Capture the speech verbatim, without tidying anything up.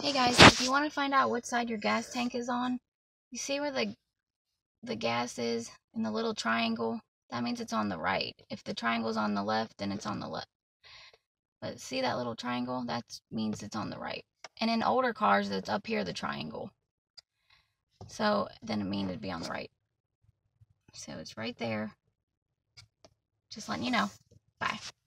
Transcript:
Hey guys, if you want to find out which side your gas tank is on, you see where the the gas is in the little triangle? That means it's on the right. If the triangle's on the left, then it's on the left. But see that little triangle? That means it's on the right. And in older cars, it's up here, the triangle. So then it means it'd be on the right. So it's right there. Just letting you know. Bye.